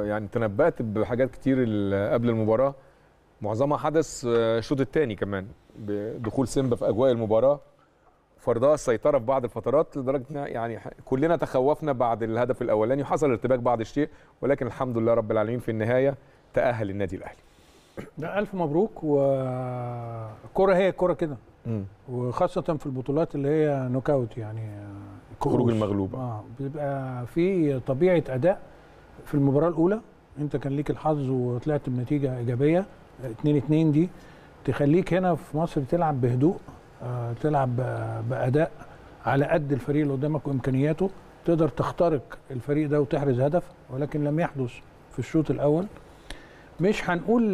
يعني تنبأت بحاجات كتير قبل المباراه، معظمها حدث الشوط الثاني كمان بدخول سيمبا في اجواء المباراه، فرضها السيطره في بعض الفترات لدرجه يعني كلنا تخوفنا بعد الهدف الاولاني وحصل ارتباك بعض الشيء، ولكن الحمد لله رب العالمين في النهايه تأهل النادي الاهلي. ده الف مبروك. والكره هي الكره كده، وخاصه في البطولات اللي هي نوك اوت، يعني خروج المغلوب. بيبقى في طبيعه اداء. في المباراه الاولى انت كان ليك الحظ وطلعت بنتيجه ايجابيه 2-2، دي تخليك هنا في مصر تلعب بهدوء، تلعب باداء على قد الفريق اللي قدامك وامكانياته، تقدر تخترق الفريق ده وتحرز هدف، ولكن لم يحدث في الشوط الاول. مش هنقول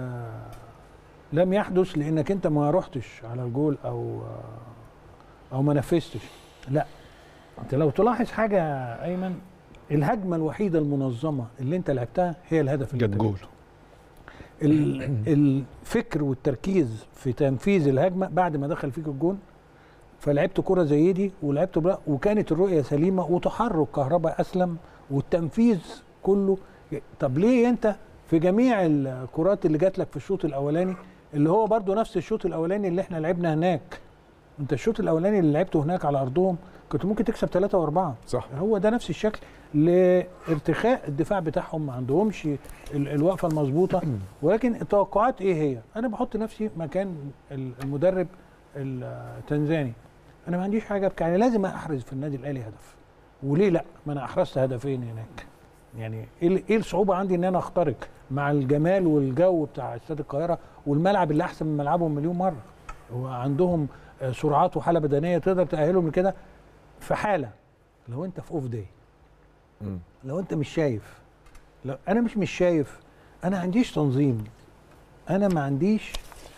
لم يحدث لانك انت ما رحتش على الجول او ما نفذتش، لا، انت لو تلاحظ حاجه ايمن، الهجمه الوحيده المنظمه اللي انت لعبتها هي الهدف اللي جت جول. الفكر والتركيز في تنفيذ الهجمه بعد ما دخل فيك الجون، فلعبت كره زي دي ولعبت وكانت الرؤيه سليمه وتحرك كهرباء اسلم والتنفيذ كله. طب ليه انت في جميع الكرات اللي جات لك في الشوط الاولاني اللي هو برضو نفس الشوط الاولاني اللي احنا لعبنا هناك، انت الشوط الاولاني اللي لعبته هناك على ارضهم كنت ممكن تكسب 3 و4، صح، هو ده نفس الشكل لارتخاء الدفاع بتاعهم، ما عندهمش الوقفه المظبوطه. ولكن التوقعات ايه هي؟ انا بحط نفسي مكان المدرب التنزاني، انا ما عنديش حاجه ابكي، يعني لازم احرز في النادي الاهلي هدف، وليه لا؟ ما انا احرزت هدفين هناك، يعني ايه الصعوبه عندي ان انا اخترق مع الجمال والجو بتاع استاد القاهره والملعب اللي احسن من ملعبهم مليون مره، وعندهم سرعات وحاله بدنيه تقدر تاهلهم لكده في حاله لو انت في اوف داي، لو انت مش شايف، لو انا مش شايف، انا ما عنديش تنظيم، انا ما عنديش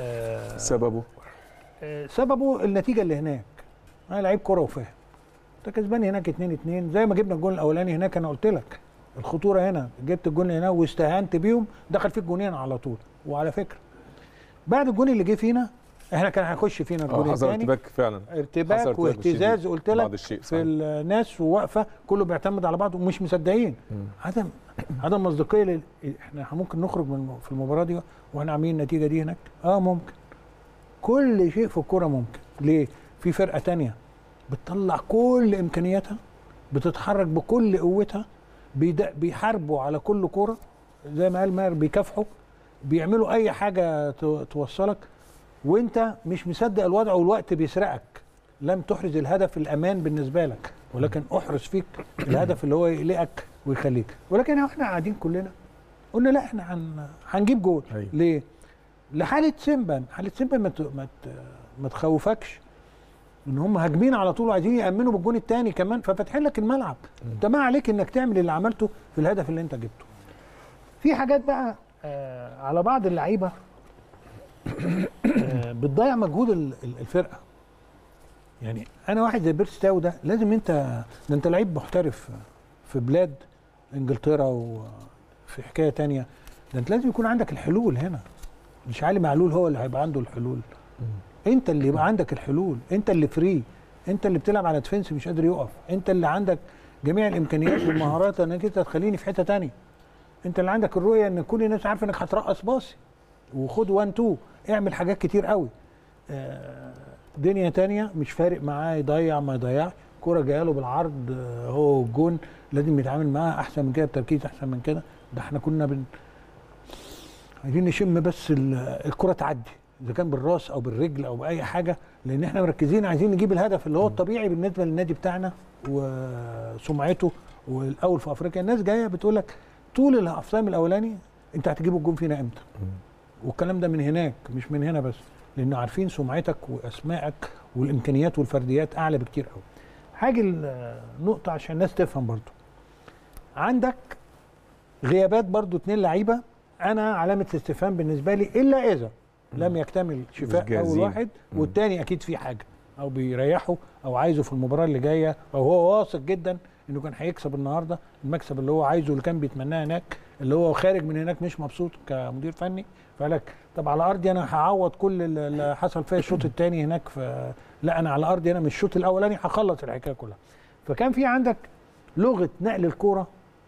سببه النتيجه اللي هناك. انا لعيب كوره وفاهم، انت كسبان هناك 2-2 زي ما جبنا الجون الاولاني هناك، انا قلت لك الخطوره هنا، جبت الجون هنا واستهانت بيهم، دخل فيك جونين على طول. وعلى فكره بعد الجون اللي جه فينا احنا كان هيخش فينا الجون الثاني، حصل ارتباك فعلا، ارتباك واهتزاز قلت لك في الناس وواقفه كله بيعتمد على بعضه ومش مصدقين. عدم مصداقيه احنا ممكن نخرج في المباراه دي واحنا عاملين النتيجه دي هناك، ممكن، كل شيء في الكوره ممكن. ليه؟ في فرقه ثانيه بتطلع كل امكانياتها، بتتحرك بكل قوتها، بيحاربوا على كل كوره زي ما قال ماهر، بيكافحوا، بيعملوا اي حاجه توصلك، وانت مش مصدق الوضع والوقت بيسرقك، لم تحرز الهدف الامان بالنسبه لك، ولكن احرز فيك الهدف اللي هو يقلقك ويخليك. ولكن احنا قاعدين كلنا قلنا لا، احنا هنجيب جول. ليه؟ لحاله سيمبا، حاله سيمبا ما تخوفكش ان هم هاجمين على طول وعايزين يامنوا بالجون الثاني كمان، ففاتحين لك الملعب، انت ما عليك انك تعمل اللي عملته في الهدف اللي انت جبته. في حاجات بقى على بعض اللعيبه بتضيع مجهود الفرقه. يعني انا واحد زي بيرستاو ده لازم ده انت لعيب محترف في بلاد انجلترا وفي حكايه تانية، ده انت لازم يكون عندك الحلول هنا، مش علي معلول هو اللي هيبقى عنده الحلول، انت اللي يبقى عندك الحلول، انت اللي فري، انت اللي بتلعب على ديفنس مش قادر يقف، انت اللي عندك جميع الامكانيات والمهارات انك انت تخليني في حته ثانيه، انت اللي عندك الرؤيه ان كل الناس عارفه انك هترقص باصي وخد 1 2، اعمل حاجات كتير قوي. دنيا تانية مش فارق معاه يضيع ما يضيعش، كرة جايه له بالعرض هو الجون لازم يتعامل معاها احسن من كده، بتركيز احسن من كده. ده احنا كنا عايزين نشم بس الكرة تعدي، اذا كان بالراس او بالرجل او باي حاجه، لان احنا مركزين عايزين نجيب الهدف اللي هو الطبيعي بالنسبه للنادي بتاعنا وسمعته، والاول في افريقيا الناس جايه بتقول لك طول الافلام الاولاني انت هتجيب الجون فينا امتى؟ والكلام ده من هناك مش من هنا بس، لان عارفين سمعتك واسمائك والامكانيات والفرديات اعلى بكتير قوي. حاجه النقطه عشان الناس تفهم برضو، عندك غيابات برضو 2 لعيبه انا علامه استفهام بالنسبه لي، الا اذا لم يكتمل شفاء اول واحد والتاني اكيد في حاجه، او بيريحه او عايزه في المباراه اللي جايه، او هو واثق جدا انه كان هيكسب النهارده المكسب اللي هو عايزه اللي كان بيتمناه هناك، اللي هو خارج من هناك مش مبسوط كمدير فني، فقال لك طب على ارضي انا هعوض كل اللي حصل فيا الشوط الثاني هناك، لا انا على ارضي انا من الشوط الاولاني هخلص الحكايه كلها. فكان في عندك لغه نقل الكوره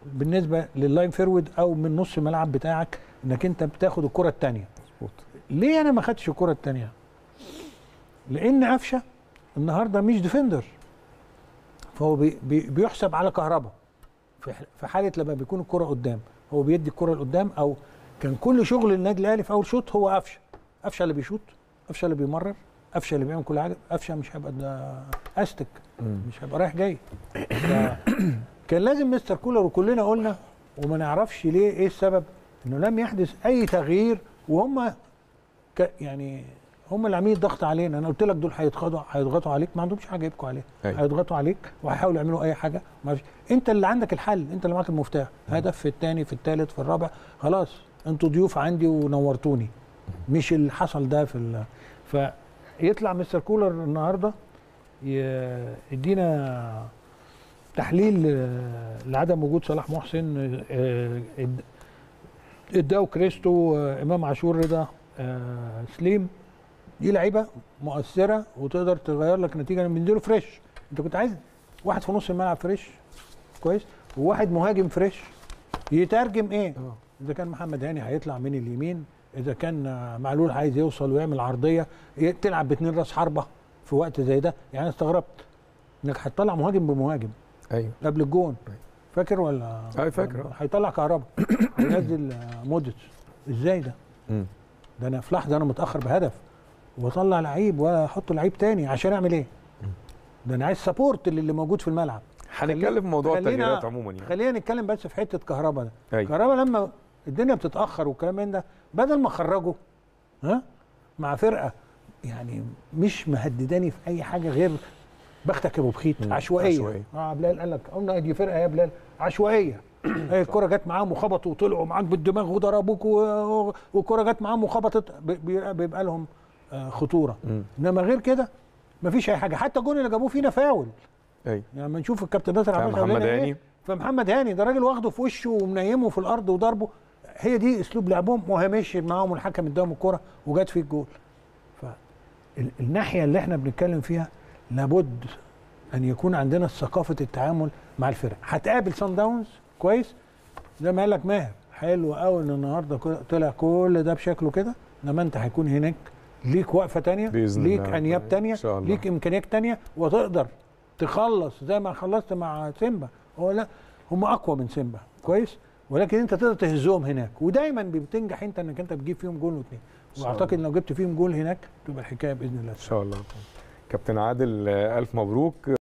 بالنسبه لللاين فيرود او من نص الملعب بتاعك انك انت بتاخد الكره الثانيه. ليه انا ما خدتش الكره الثانيه؟ لان قفشه النهارده مش ديفندر، فهو بيحسب على كهربا في حاله لما بيكون الكره قدام، هو بيدي الكره لقدام، او كان كل شغل النادي الاهلي في اول شوط هو قفشه اللي بيشوط، قفشه اللي بيمرر، قفشه اللي بيعمل كل حاجه. قفشه مش هيبقى ده استك، مش هيبقى رايح جاي. كان لازم مستر كولر، وكلنا قلنا وما نعرفش ليه ايه السبب انه لم يحدث اي تغيير، وهم يعني هم اللي عاملين الضغط علينا. انا قلت لك دول هيضغطوا عليك، ما عندهمش حاجه يبكوا عليها، هيضغطوا عليك وهيحاولوا يعملوا اي حاجه. ما فيش، انت اللي عندك الحل، انت اللي معاك المفتاح. هدف في الثاني، في الثالث، في الرابع، خلاص انتوا ضيوف عندي ونورتوني. مش اللي حصل ده فيطلع مستر كولر النهارده يدينا تحليل لعدم وجود صلاح محسن، اداو كريستو، امام عاشور، رضا سليم. دي لعيبه مؤثره وتقدر تغير لك نتيجه. بينزلوا فريش، انت كنت عايز واحد في نص الملعب فريش كويس، وواحد مهاجم فريش يترجم ايه. اذا كان محمد هاني هيطلع من اليمين، اذا كان معلول عايز يوصل ويعمل عرضيه، تلعب باثنين راس حربه في وقت زي ده. يعني استغربت انك هتطلع مهاجم بمهاجم قبل الجون. فاكر ولا؟ فاكر. هيطلع كهربا، هينزل مودريتش. ازاي ده؟ ده انا في لحظه انا متاخر بهدف واطلع لعيب واحط لعيب تاني عشان اعمل ايه؟ ده انا عايز سبورت اللي موجود في الملعب. هنتكلم في موضوع التغييرات عموما يعني. خلينا نتكلم بس في حته كهربا ده. كهربا لما الدنيا بتتاخر والكلام من ده، بدل ما اخرجه مع فرقه يعني مش مهدداني في اي حاجه غير بختك يا ابو بخيت، عشوائيه. بلال قال لك قلنا دي فرقه يا بلال عشوائيه. هي الكره جت معاهم وخبطوا وطلعوا معاك بالدماغ وضربوك، والكره جت معاهم وخبطت، بيبقى لهم خطوره. انما غير كده مفيش اي حاجه. حتى الجون اللي جابوه فينا فاول. يعني لما نشوف الكابتن ناصر عمل محمد هاني، فمحمد هاني ده راجل واخده في وشه ومنيمه في الارض وضربه. هي دي اسلوب لعبهم، وهي مشي معاهم والحكم اداهم الكره وجت فيه الجول. فالناحيه اللي احنا بنتكلم فيها لابد ان يكون عندنا ثقافه التعامل مع الفرق. هتقابل صن داونز كويس زي ما قال لك ماهر، حلو قوي ان النهارده طلع كل ده بشكله كده، انما انت هيكون هناك ليك وقفه ثانيه، ليك انياب ثانيه، ليك امكانيات ثانيه، وتقدر تخلص زي ما خلصت مع سيمبا. هو لا، هم اقوى من سيمبا كويس، ولكن انت تقدر تهزهم هناك، ودايما بتنجح انت انك انت بتجيب فيهم جول واثنين. واعتقد لو جبت فيهم جول هناك تبقى الحكايه باذن الله. ان شاء الله. كابتن عادل، الف مبروك.